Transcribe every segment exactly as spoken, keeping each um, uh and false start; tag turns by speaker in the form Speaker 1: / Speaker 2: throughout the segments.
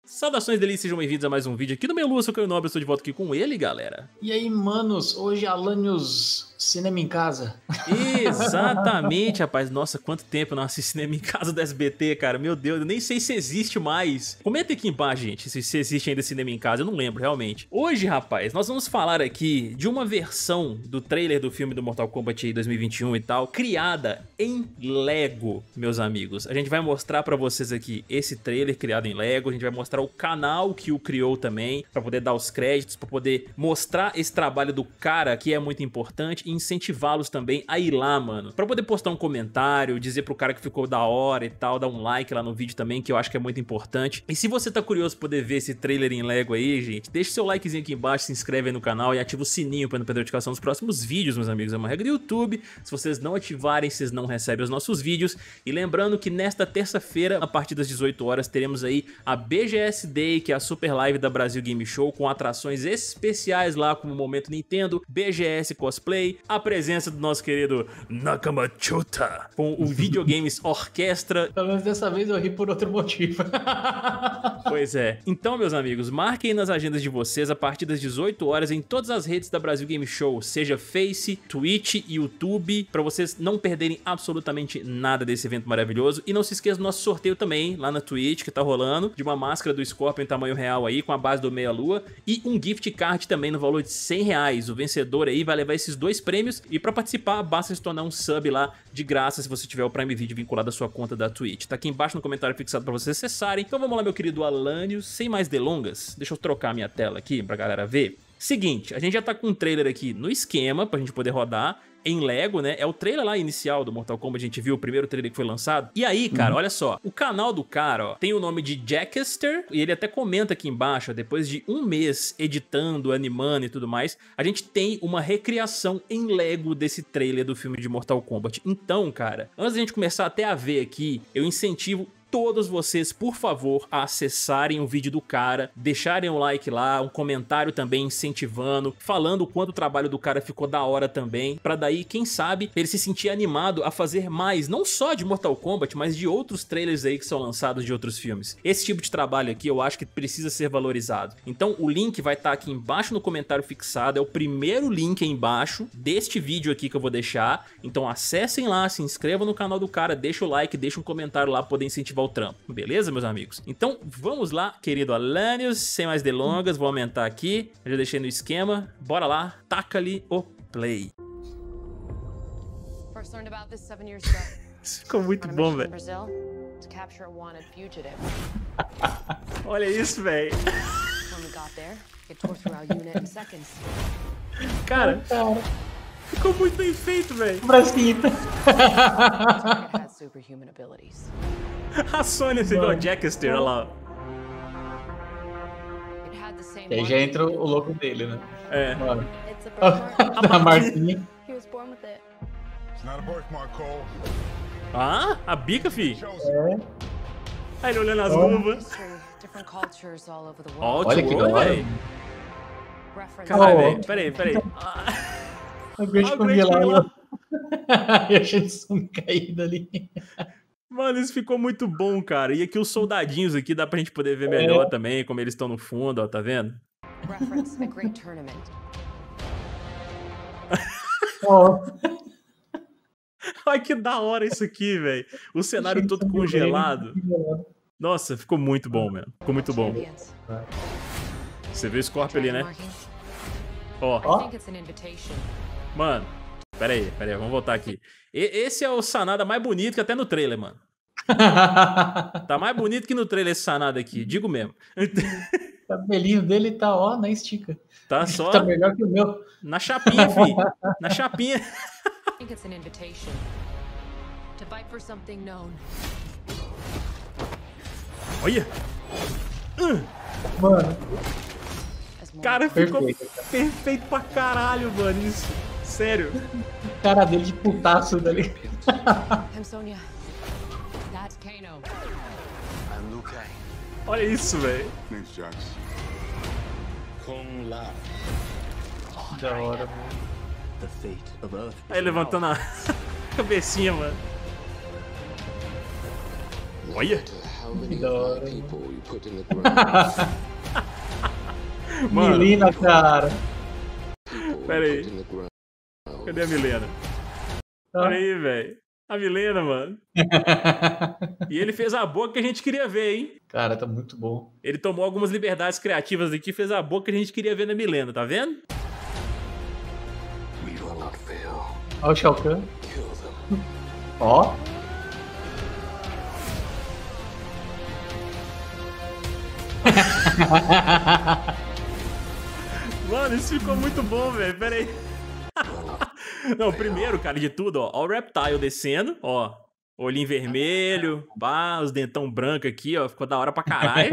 Speaker 1: Saudações delícias, sejam bem-vindos a mais um vídeo aqui do meu Lua, sou o Caio Nobre, eu estou de volta aqui com ele, galera.
Speaker 2: E aí, manos, hoje Alanios Cinema em Casa.
Speaker 1: Exatamente, rapaz, nossa, quanto tempo eu não assisti Cinema em Casa do S B T, cara, meu Deus, eu nem sei se existe mais. Comenta aqui embaixo, gente, se, se existe ainda Cinema em Casa, eu não lembro, realmente. Hoje, rapaz, nós vamos falar aqui de uma versão do trailer do filme do Mortal Kombat dois mil e vinte e um e tal, criada em Lego, meus amigos. A gente vai mostrar pra vocês aqui esse trailer criado em Lego, a gente vai mostrar o canal que o criou também, pra poder dar os créditos, pra poder mostrar esse trabalho do cara que é muito importante e incentivá-los também a ir lá, mano, pra poder postar um comentário, dizer pro cara que ficou da hora e tal, dar um like lá no vídeo também, que eu acho que é muito importante. E se você tá curioso pra poder ver esse trailer em Lego aí, gente, deixa seu likezinho aqui embaixo, se inscreve aí no canal e ativa o sininho pra não perder a notificação dos próximos vídeos, meus amigos. É uma regra do YouTube, se vocês não ativarem, vocês não recebem os nossos vídeos. E lembrando que nesta terça-feira, a partir das dezoito horas, teremos aí a B G S Day, que é a super live da Brasil Game Show, com atrações especiais lá, como o Momento Nintendo, B G S Cosplay, a presença do nosso querido Nakamatsuta, com o Videogames Orquestra.
Speaker 2: Pelo menos dessa vez eu ri por outro motivo.
Speaker 1: Pois é. Então, meus amigos, marquem nas agendas de vocês a partir das dezoito horas em todas as redes da Brasil Game Show, seja Face, Twitch e YouTube, pra vocês não perderem absolutamente nada desse evento maravilhoso. E não se esqueça do nosso sorteio também, lá na Twitch, que tá rolando, de uma máscara do Scorpion em tamanho real aí, com a base do Meia Lua, e um gift card também no valor de cem reais. O vencedor aí vai levar esses dois prêmios, e pra participar, basta se tornar um sub lá de graça se você tiver o Prime Video vinculado à sua conta da Twitch. Tá aqui embaixo no comentário fixado pra vocês acessarem. Então vamos lá, meu querido Alanios, sem mais delongas, deixa eu trocar minha tela aqui pra galera ver. Seguinte, a gente já tá com um trailer aqui no esquema pra gente poder rodar em Lego, né? É o trailer lá inicial do Mortal Kombat, a gente viu o primeiro trailer que foi lançado. E aí, cara, uhum. olha só, o canal do cara, ó, tem o nome de Jackester, e ele até comenta aqui embaixo, ó, depois de um mês editando, animando e tudo mais, a gente tem uma recriação em Lego desse trailer do filme de Mortal Kombat. Então, cara, antes da gente começar até a ver aqui, eu incentivo todos vocês, por favor, a acessarem o vídeo do cara, deixarem um like lá, um comentário também incentivando, falando o quanto o trabalho do cara ficou da hora também, pra daí, quem sabe, ele se sentir animado a fazer mais, não só de Mortal Kombat, mas de outros trailers aí que são lançados de outros filmes. Esse tipo de trabalho aqui eu acho que precisa ser valorizado. Então o link vai estar aqui embaixo no comentário fixado, é o primeiro link aí embaixo deste vídeo aqui que eu vou deixar. Então acessem lá, se inscrevam no canal do cara, deixa o like, deixa um comentário lá pra poder incentivar o trampo, beleza, meus amigos? Então vamos lá, querido Alanios, sem mais delongas, vou aumentar aqui, eu já deixei no esquema, bora lá, taca-lhe o play. Isso ficou muito bom, velho. Olha isso, velho. Cara, ficou muito bem feito, velho.
Speaker 2: Bracinho.
Speaker 1: A Sônia, você igual a Jackester, olha lá.
Speaker 2: E aí já entra o logo dele, né?
Speaker 1: É.
Speaker 2: Mano. A marquinha.
Speaker 1: Ah, a bica, fi.
Speaker 2: É.
Speaker 1: Aí ele olhando as luvas. Ó,
Speaker 2: olha que da hora.
Speaker 1: Caralho, velho. Peraí, peraí.
Speaker 2: O Grande congelado. E a Shinsung caída ali.
Speaker 1: Mano, isso ficou muito bom, cara. E aqui os soldadinhos aqui, dá pra gente poder ver melhor é. também, como eles estão no fundo, ó, tá vendo?
Speaker 2: Oh.
Speaker 1: Olha que da hora isso aqui, velho. O cenário todo congelado. Nossa, ficou muito bom, mano. Ficou muito bom. Você vê o Scorpion ali, né? Ó.
Speaker 2: Oh.
Speaker 1: Mano, pera aí, pera aí, vamos voltar aqui. E, esse é o Sanada mais bonito que até no trailer, mano. Tá mais bonito que no trailer esse Sanada aqui, digo mesmo.
Speaker 2: O cabelinho dele tá, ó, na estica.
Speaker 1: Tá só...
Speaker 2: Tá melhor que o meu.
Speaker 1: Na chapinha, fi. Na chapinha. Olha.
Speaker 2: Mano.
Speaker 1: Cara, ficou perfeito, perfeito pra caralho, mano. Isso. Sério.
Speaker 2: Cara dele de putaço dali.
Speaker 1: Olha isso, velho.
Speaker 2: Da hora,
Speaker 1: mano. Aí levantando a cabecinha, mano. Olha.
Speaker 2: Que da hora.
Speaker 1: Mano,
Speaker 2: Milena, cara.
Speaker 1: pera aí. Cadê a Milena? Pera aí, velho. A Milena, mano. E ele fez a boca que a gente queria ver, hein?
Speaker 2: Cara, tá muito bom.
Speaker 1: Ele tomou algumas liberdades criativas aqui e fez a boca que a gente queria ver na Milena, tá vendo?
Speaker 2: Olha o Shao Kahn. Ó.
Speaker 1: Mano, isso ficou muito bom, velho. Pera aí. Não, primeiro, cara, de tudo, ó. Ó o Reptile descendo, ó. Olhinho vermelho, pá, os dentão branco aqui, ó. Ficou da hora pra caralho.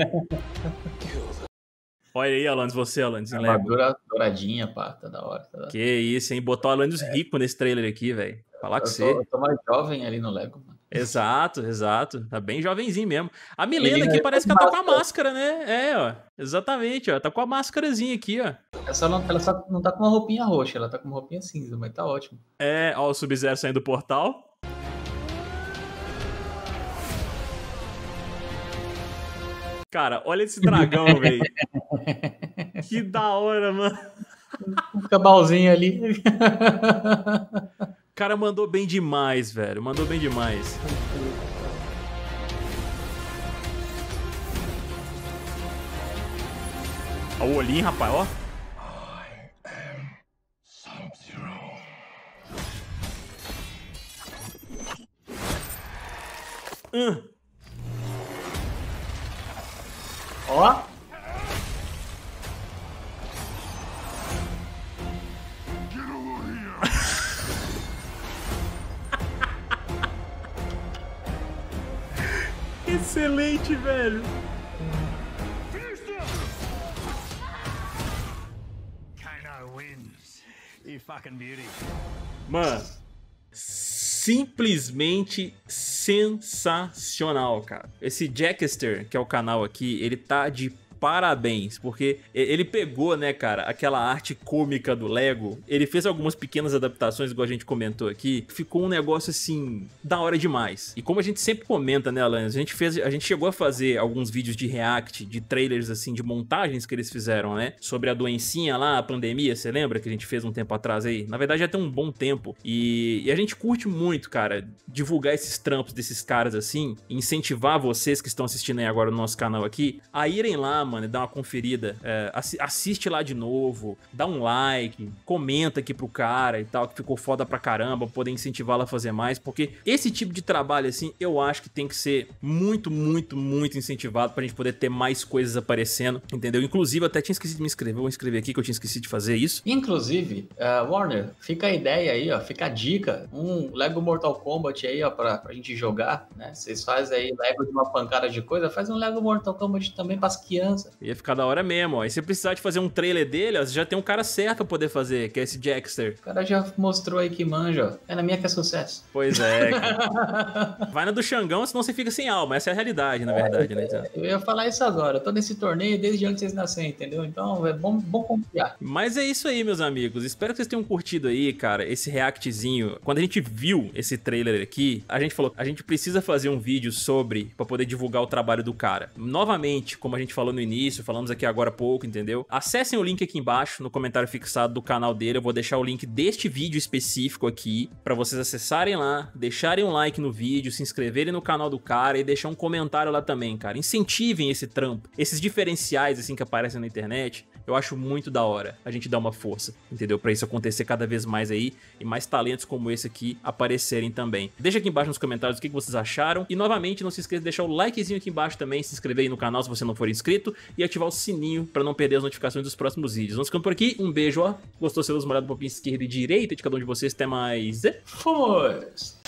Speaker 1: Olha aí, Alanis, você, Alanis, em Lego.
Speaker 2: Armadura douradinha, pá. Tá da hora. Tá da hora.
Speaker 1: Que isso, hein? Botou o Alanis rico nesse trailer aqui, velho. Falar com
Speaker 2: Eu
Speaker 1: você.
Speaker 2: tô, eu tô mais jovem ali no Lego, mano.
Speaker 1: Exato, exato. Tá bem jovenzinho mesmo. A Milena
Speaker 2: Menina
Speaker 1: aqui
Speaker 2: é
Speaker 1: parece que ela tá com a
Speaker 2: máscara.
Speaker 1: máscara, né? É, ó. Exatamente, ó. Tá com a máscarazinha aqui, ó.
Speaker 2: Ela só, não, ela só não tá com uma roupinha roxa, ela tá com uma roupinha cinza, mas tá ótimo.
Speaker 1: É, ó, o Sub-Zero saindo do portal. Cara, olha esse dragão, velho. Que da hora, mano.
Speaker 2: Um cabalzinho ali.
Speaker 1: O cara mandou bem demais, velho. Mandou bem demais. Ó o olhinho, rapaz, ó. Hum.
Speaker 2: Ó.
Speaker 1: Excelente, velho. Mano, simplesmente sensacional, cara. Esse Jackster, que é o canal aqui, ele tá de parabéns, porque ele pegou, né, cara, aquela arte cômica do Lego, ele fez algumas pequenas adaptações, igual a gente comentou aqui, ficou um negócio, assim, da hora demais. E como a gente sempre comenta, né, Alanis, a gente fez, a gente chegou a fazer alguns vídeos de react, de trailers, assim, de montagens que eles fizeram, né, sobre a doencinha lá, a pandemia, você lembra que a gente fez um tempo atrás aí? Na verdade, já tem um bom tempo. E, e a gente curte muito, cara, divulgar esses trampos desses caras, assim, incentivar vocês que estão assistindo aí agora no nosso canal aqui, a irem lá, mano, dá uma conferida, é, assiste lá de novo, dá um like, comenta aqui pro cara e tal, que ficou foda pra caramba, poder incentivá-lo a fazer mais, porque esse tipo de trabalho, assim, eu acho que tem que ser muito, muito, muito incentivado pra gente poder ter mais coisas aparecendo, entendeu? Inclusive, eu até tinha esquecido de me inscrever, vou inscrever aqui que eu tinha esquecido de fazer isso.
Speaker 2: Inclusive, uh, Warner, fica a ideia aí, ó, fica a dica, um Lego Mortal Kombat aí, ó, pra, pra gente jogar, né? Vocês fazem aí Lego de uma pancada de coisa, faz um Lego Mortal Kombat também pras crianças.
Speaker 1: Ia ficar da hora mesmo, ó. E se precisar de fazer um trailer dele, ó, você já tem um cara certo pra poder fazer, que é esse Jackster.
Speaker 2: O cara já mostrou aí que manja, ó. É na minha que é sucesso.
Speaker 1: Pois é, cara. Vai na do Xangão, senão você fica sem alma. Essa é a realidade, na verdade, né? Então.
Speaker 2: Eu ia falar isso agora. Eu tô nesse torneio desde antes de vocês nascerem, entendeu? Então é bom, bom confiar.
Speaker 1: Mas é isso aí, meus amigos. Espero que vocês tenham curtido aí, cara, esse reactzinho. Quando a gente viu esse trailer aqui, a gente falou, a gente precisa fazer um vídeo sobre, pra poder divulgar o trabalho do cara. Novamente, como a gente falou no início, falamos aqui agora há pouco, entendeu? Acessem o link aqui embaixo, no comentário fixado do canal dele. Eu vou deixar o link deste vídeo específico aqui, pra vocês acessarem lá, deixarem um like no vídeo, se inscreverem no canal do cara e deixar um comentário lá também, cara. Incentivem esse trampo. Esses diferenciais, assim, que aparecem na internet, eu acho muito da hora a gente dar uma força, entendeu? Pra isso acontecer cada vez mais aí e mais talentos como esse aqui aparecerem também. Deixa aqui embaixo nos comentários o que vocês acharam. E novamente, não se esqueça de deixar o likezinho aqui embaixo também, se inscrever aí no canal se você não for inscrito e ativar o sininho pra não perder as notificações dos próximos vídeos. Vamos ficando por aqui. Um beijo, ó. Gostou? Você dá uma olhada um pouquinho esquerda e direita de cada um de vocês. Até mais.
Speaker 2: Fomos!